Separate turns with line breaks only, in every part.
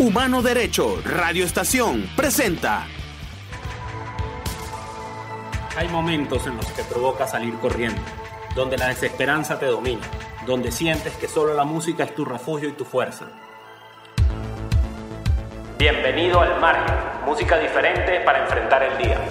Humano Derecho Radio Estación presenta.
Hay momentos en los que provoca salir corriendo, donde la desesperanza te domina, donde sientes que solo la música es tu refugio y tu fuerza. Bienvenido al Margen, música diferente para enfrentar el día.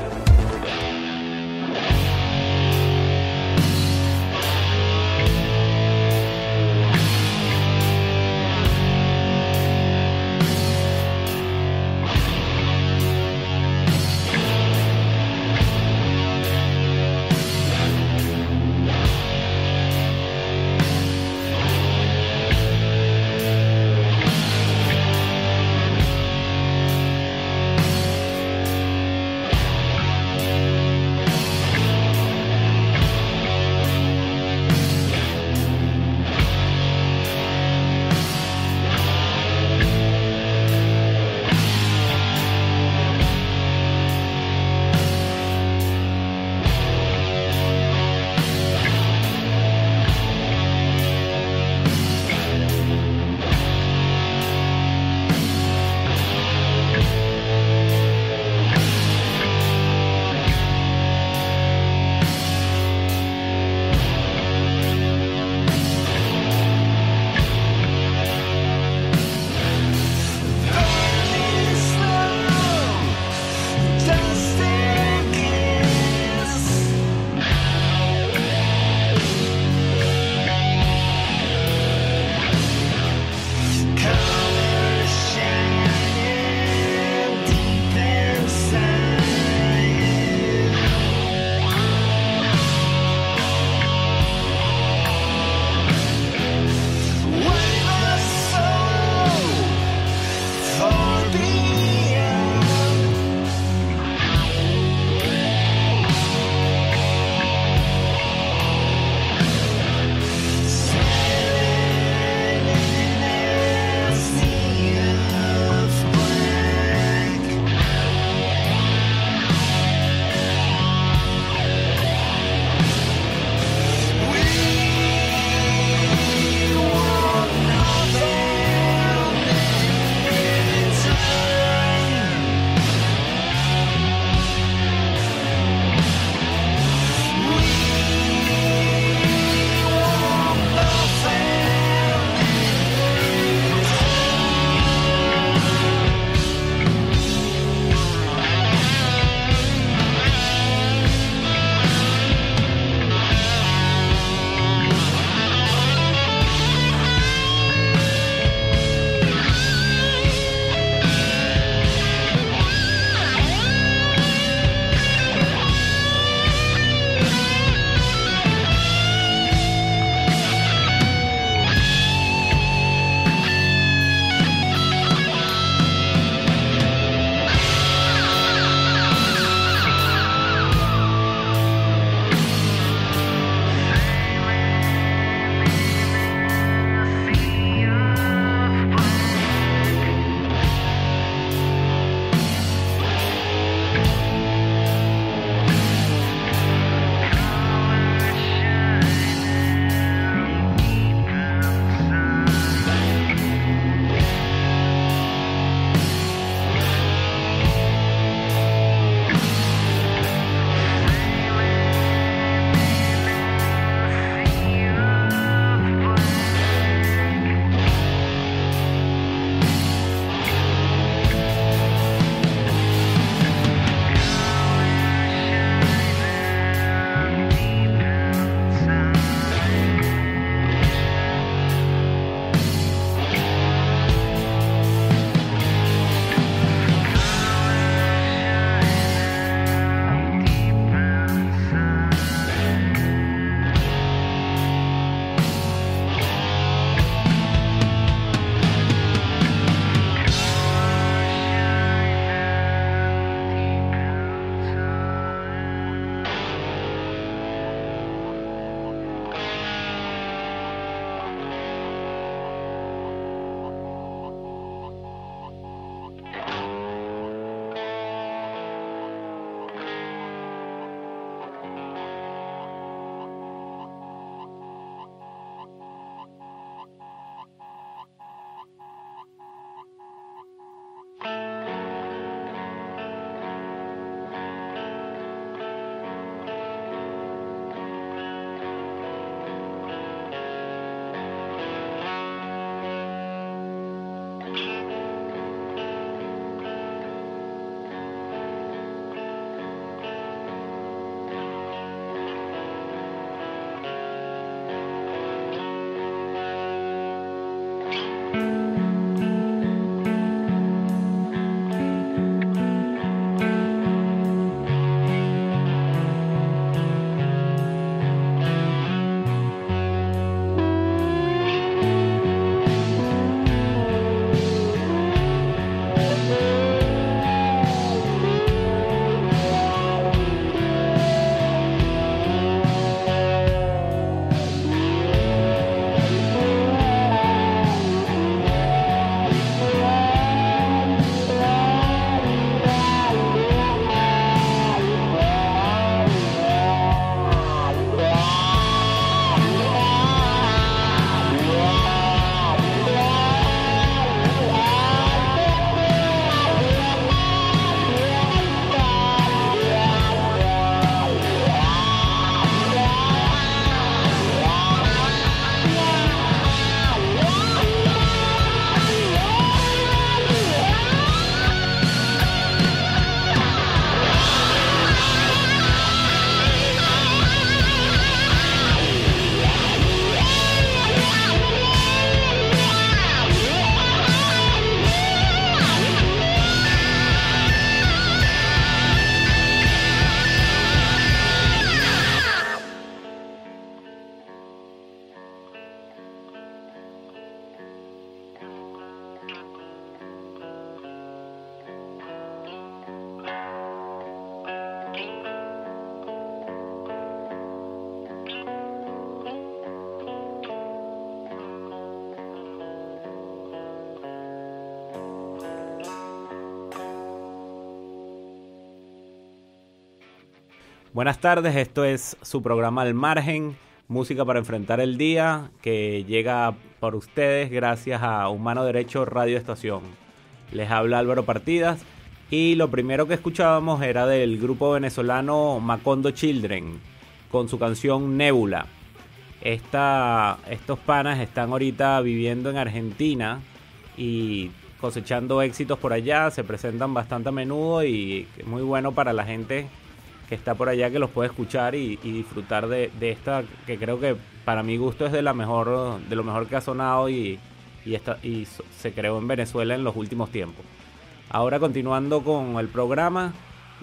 Buenas tardes, esto es su programa Al Margen, música para enfrentar el día, que llega por ustedes gracias a Humano Derecho Radio Estación. Les habla Álvaro Partidas y lo primero que escuchábamos era del grupo venezolano Macondo Children con su canción Nébula. Estos panas están ahorita viviendo en Argentina y cosechando éxitos por allá, se presentan bastante a menudo y es muy bueno para la gente que está por allá, que los puede escuchar y disfrutar de esta, que creo que para mi gusto es de lo mejor que ha sonado y se creó en Venezuela en los últimos tiempos. Ahora, continuando con el programa,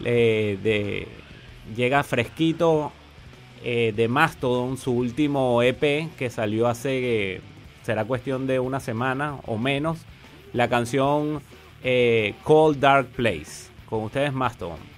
llega fresquito de Mastodon, su último EP que salió hace, será cuestión de una semana o menos, la canción Cold Dark Place. Con ustedes Mastodon.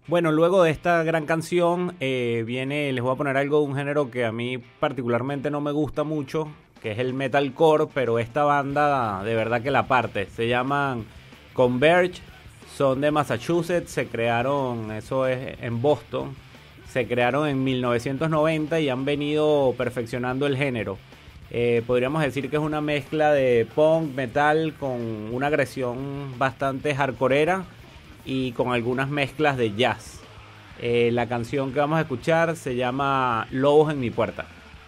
Bueno, luego de esta gran canción les voy a poner algo de un género que a mí particularmente no me gusta mucho, que es el metalcore, pero esta banda de verdad que la parte. Se llaman Converge, son de Massachusetts, se crearon, eso es en Boston, se crearon en 1990 y han venido perfeccionando el género. Podríamos decir que es una mezcla de punk, metal, con una agresión bastante hardcoreera y con algunas mezclas de jazz. La canción que vamos a escuchar se llama Lobos en mi puerta.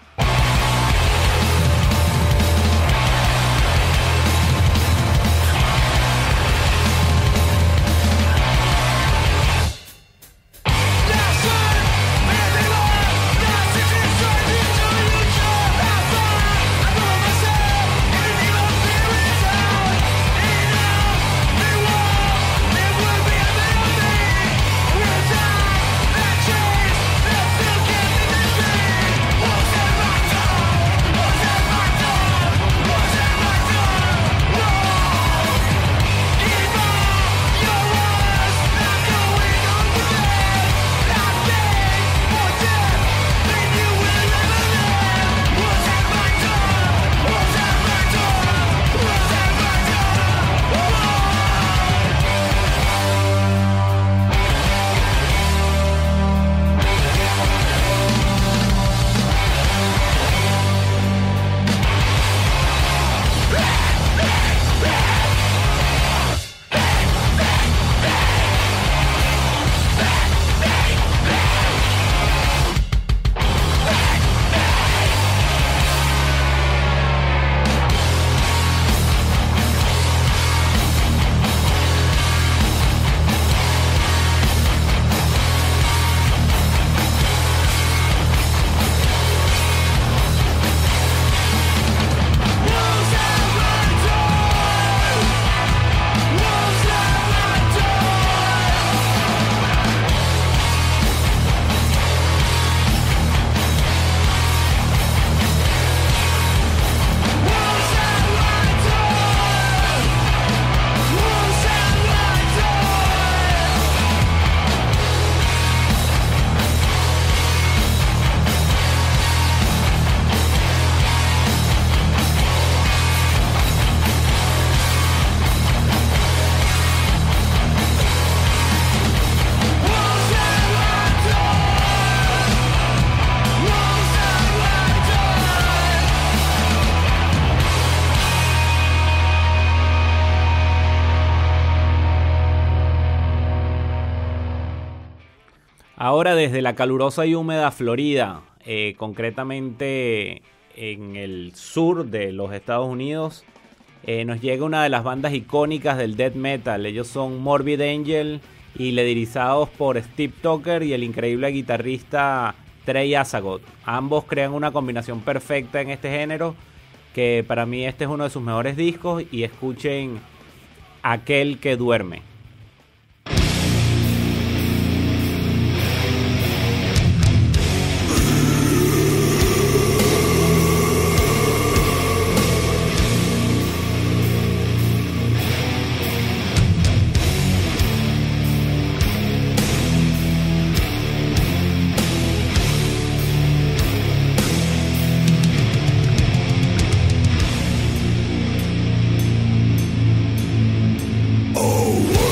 Ahora desde la calurosa y húmeda Florida, concretamente en el sur de los Estados Unidos, nos llega una de las bandas icónicas del death metal. Ellos son Morbid Angel y liderizados por Steve Tucker y el increíble guitarrista Trey Azagot. Ambos crean una combinación perfecta en este género, que para mí este es uno de sus mejores discos. Y escuchen Aquel que duerme.
Oh,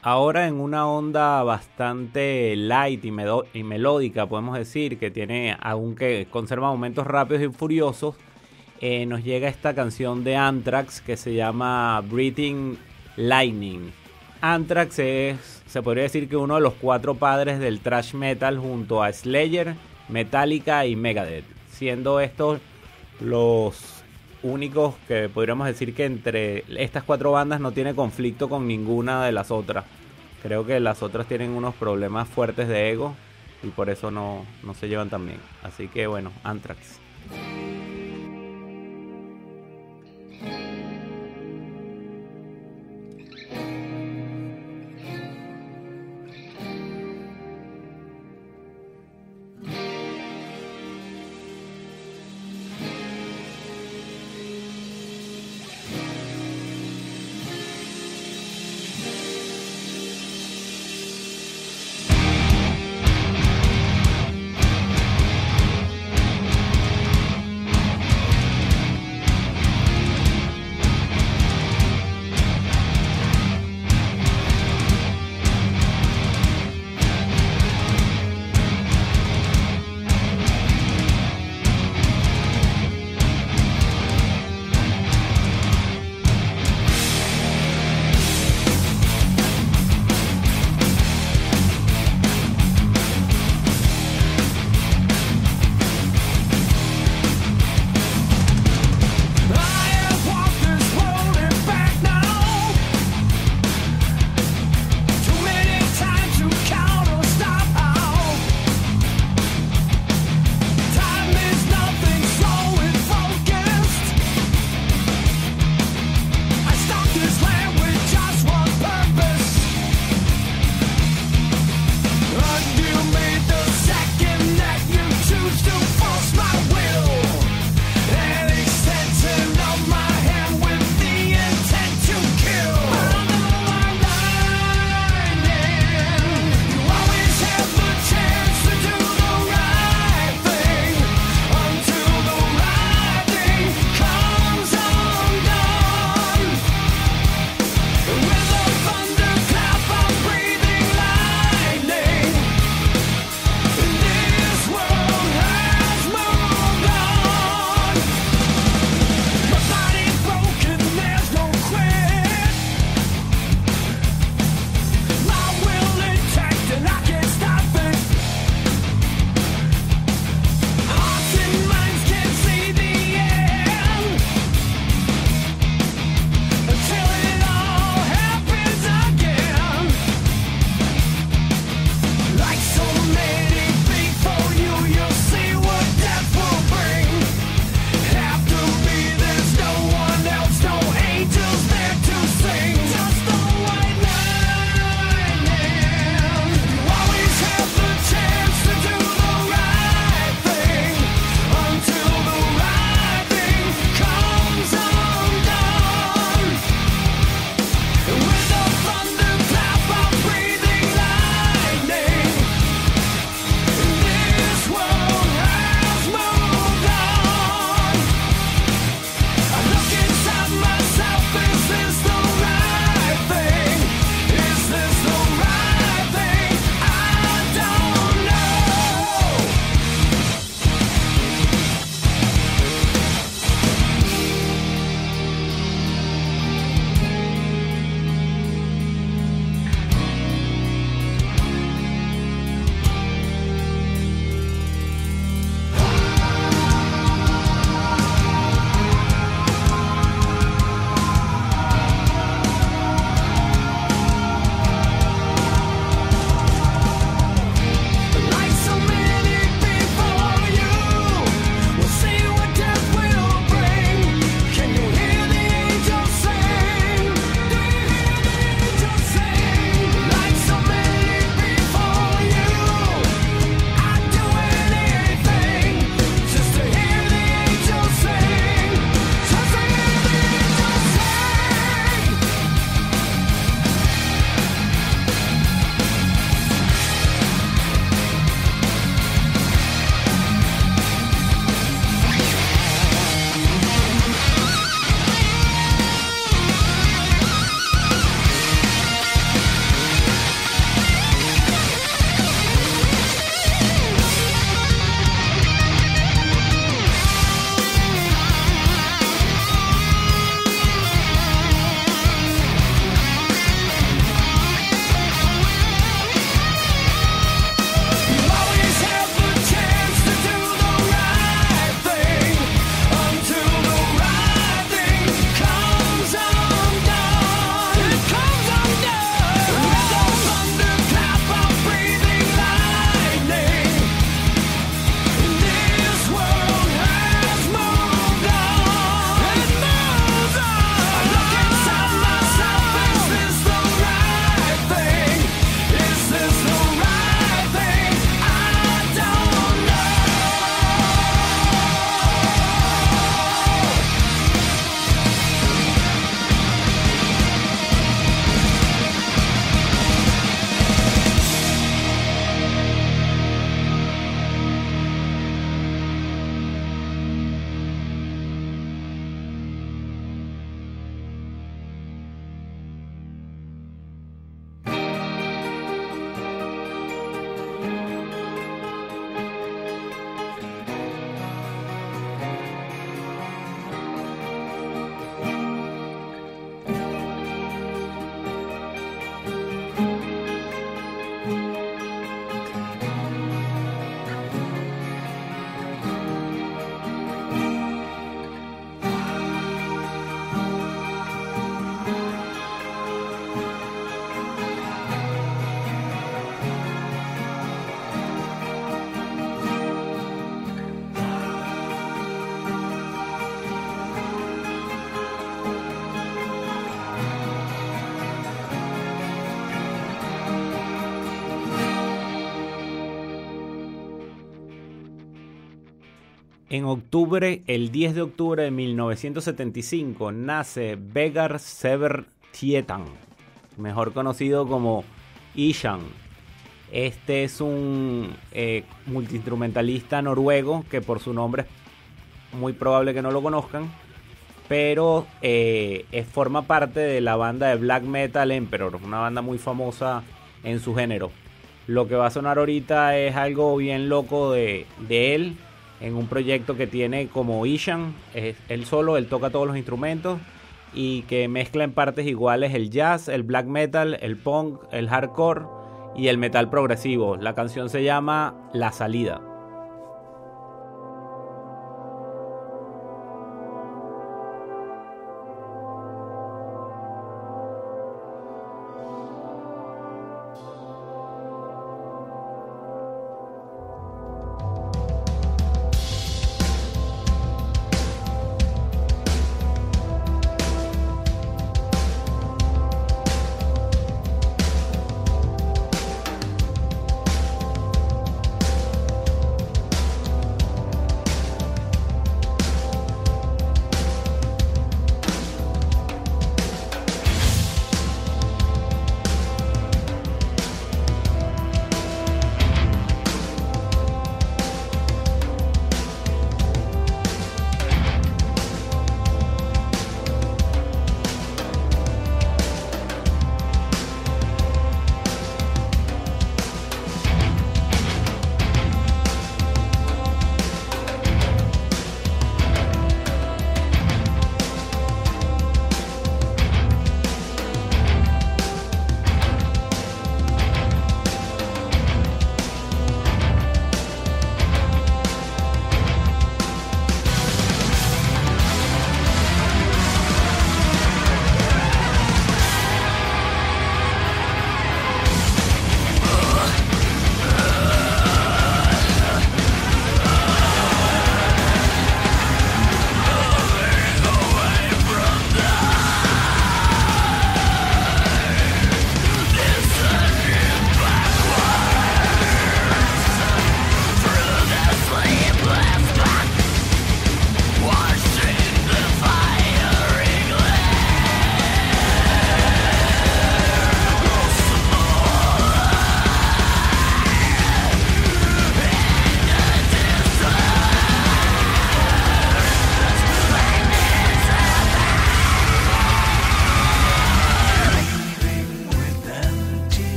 Ahora en una onda bastante light y melódica, podemos decir, que tiene, aunque conserva momentos rápidos y furiosos, nos llega esta canción de Anthrax que se llama Breathing Lightning. Anthrax se podría decir que uno de los 4 padres del thrash metal junto a Slayer, Metallica y Megadeth, siendo estos los únicos que podríamos decir que entre estas 4 bandas no tiene conflicto con ninguna de las otras. Creo que las otras tienen unos problemas fuertes de ego y por eso no se llevan tan bien. Así que bueno, Anthrax. el 10 de octubre de 1975, nace Vegard Sever Tietan, mejor conocido como Ishan. Este es un multiinstrumentalista noruego que por su nombre es muy probable que no lo conozcan, pero forma parte de la banda de black metal Emperor, una banda muy famosa en su género. Lo que va a sonar ahorita es algo bien loco de él, en un proyecto que tiene como Ishan, él solo, él toca todos los instrumentos y que mezcla en partes iguales el jazz, el black metal, el punk, el hardcore y el metal progresivo. La canción se llama La Salida.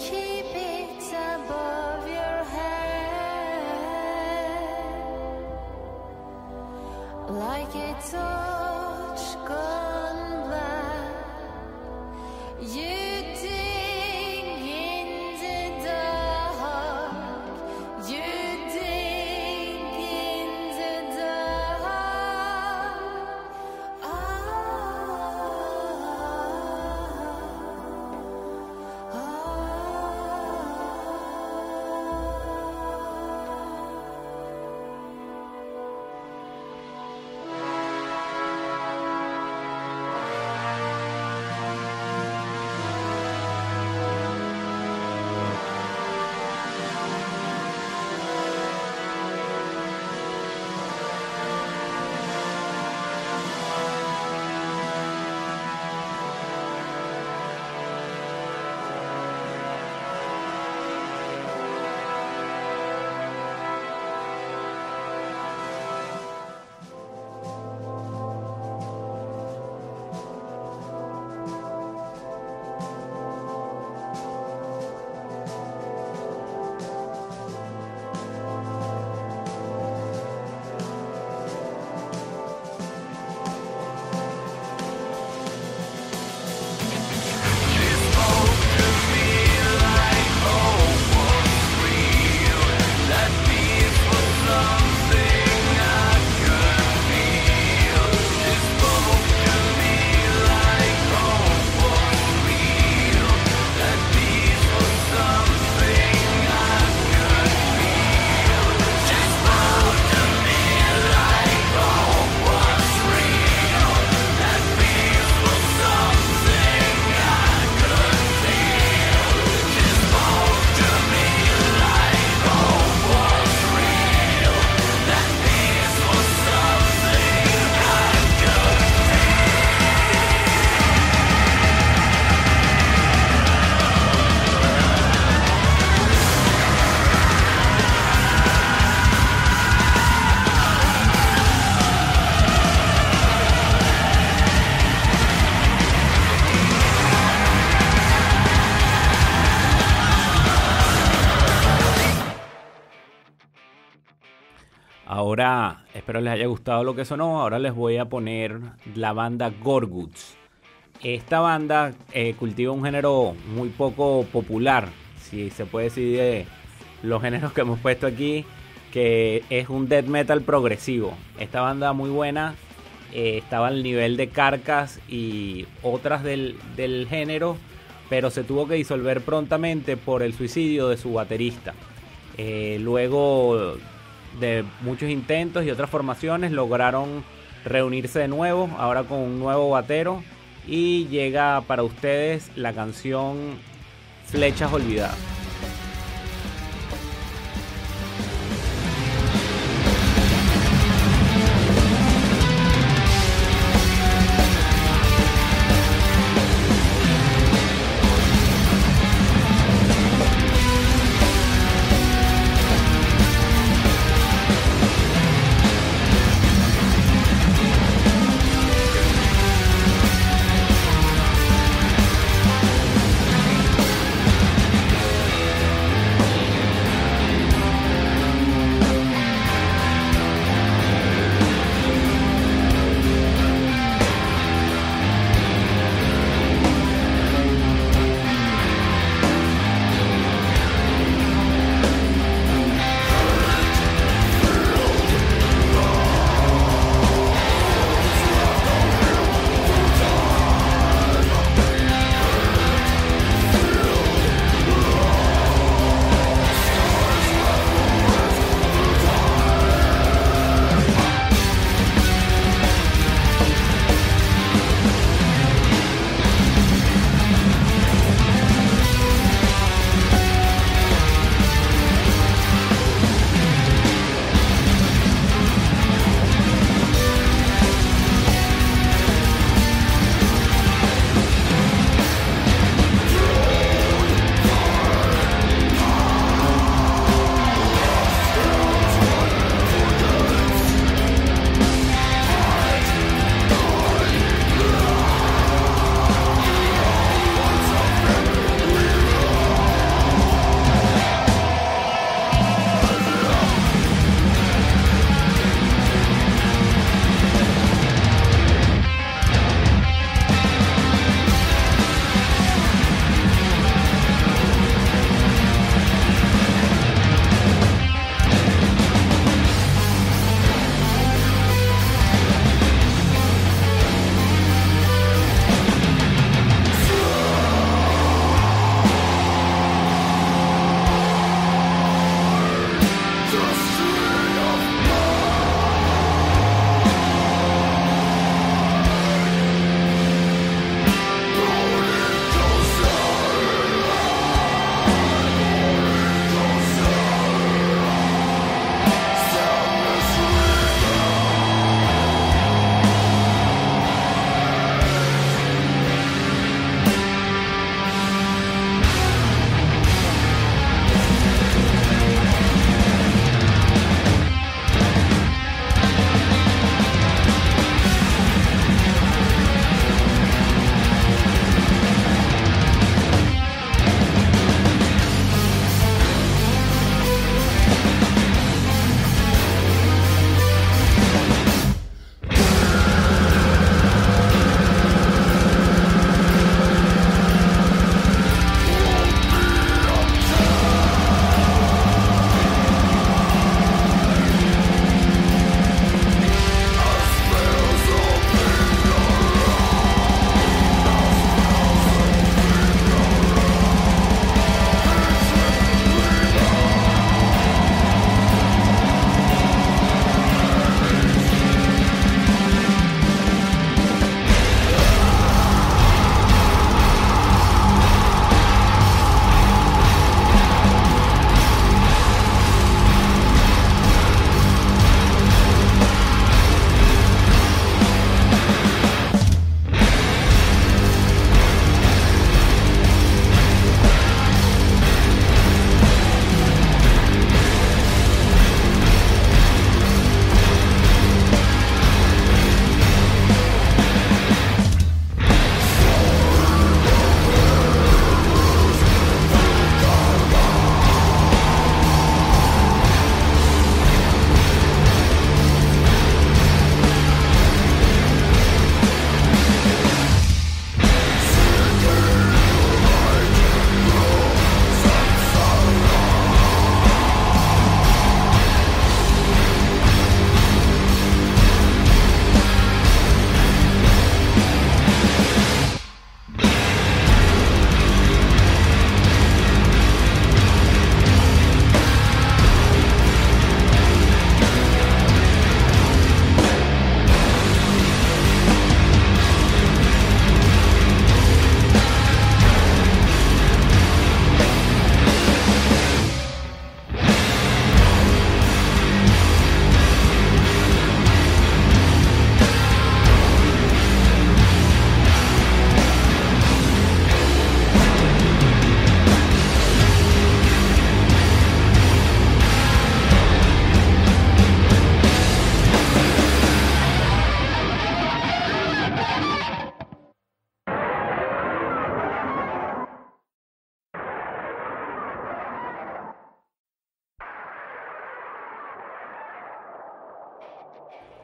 keep it above your head, like a torch gone black. You dig in the dark, you dig in the dark.
Ahora, espero les haya gustado lo que sonó. Ahora les voy a poner la banda Gorguts. Esta banda cultiva un género muy poco popular, si se puede decir, de los géneros que hemos puesto aquí, que es un death metal progresivo. Esta banda muy buena, estaba al nivel de Carcass y otras del género, pero se tuvo que disolver prontamente por el suicidio de su baterista. Luego de muchos intentos y otras formaciones lograron reunirse de nuevo, ahora con un nuevo batero, y llega para ustedes la canción Flechas Olvidadas.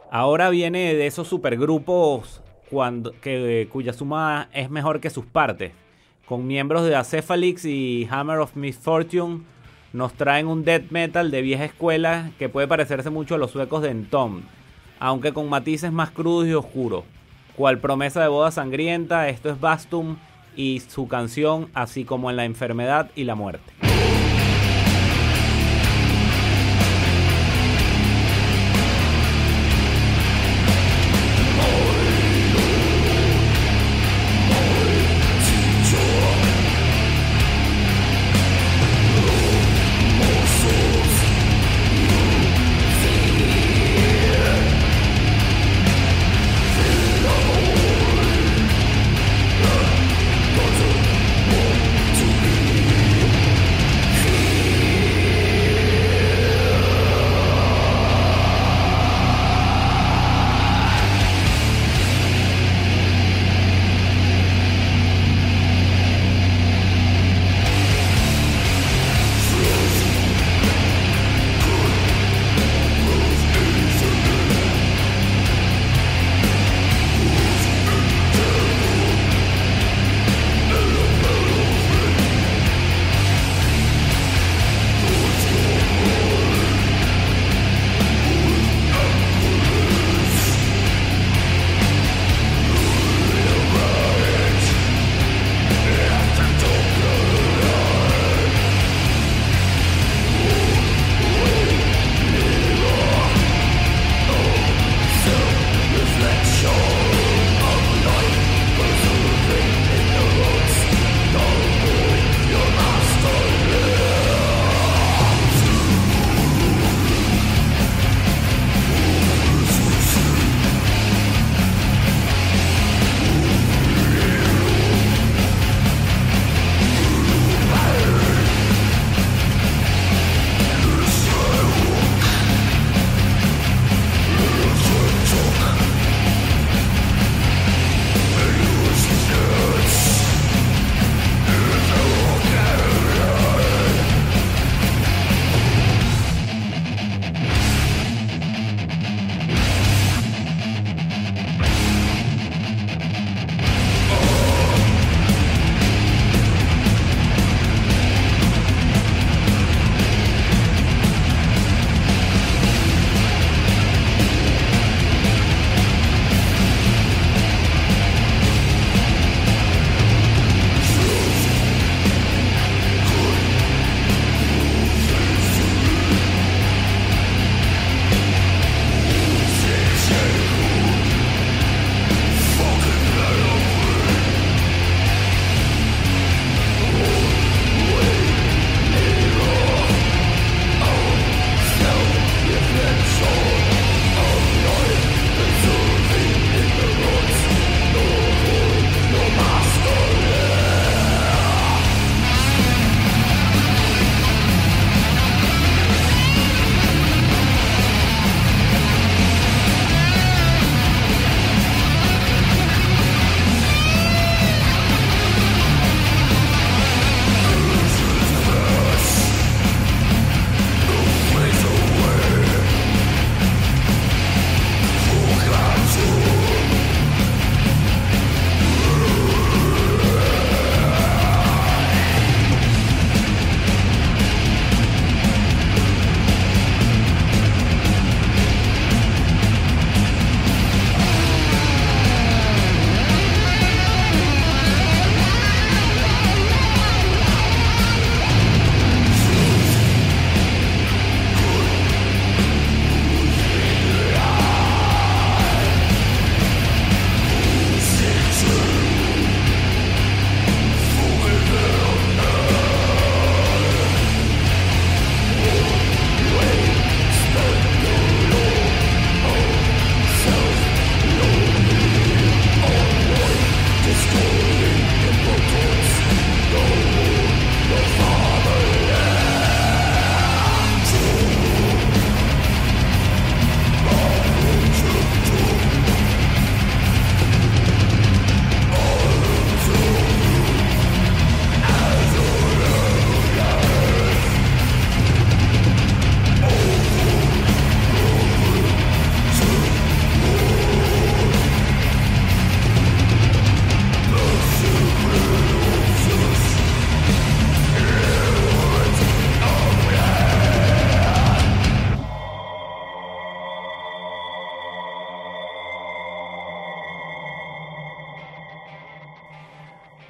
Ahora viene de esos supergrupos cuya suma es mejor que sus partes. Con miembros de Acephalix y Hammer of Misfortune nos traen un death metal de vieja escuela que puede parecerse mucho a los suecos de Entombed, aunque con matices más crudos y oscuros. Cual promesa de boda sangrienta, esto es Bastum y su canción Así como en la enfermedad y la muerte.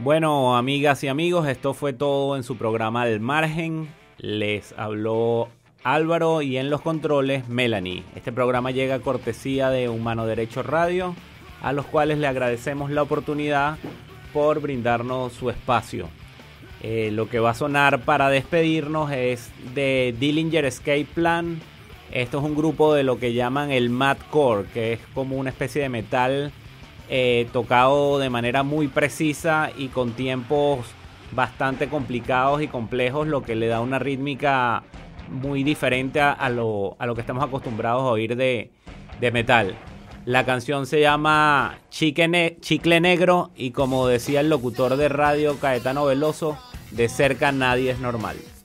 Bueno, amigas y amigos, esto fue todo en su programa Al Margen. Les habló Álvaro y en los controles Melanie. Este programa llega a cortesía de Humano Derecho Radio, a los cuales le agradecemos la oportunidad por brindarnos su espacio. Lo que va a sonar para despedirnos es de Dillinger Escape Plan. Esto es un grupo de lo que llaman el Madcore, que es como una especie de metal tocado de manera muy precisa y con tiempos bastante complicados y complejos, lo que le da una rítmica muy diferente a lo que estamos acostumbrados a oír de metal. La canción se llama Chicle Negro y, como decía el locutor de radio Caetano Veloso, de cerca nadie es normal.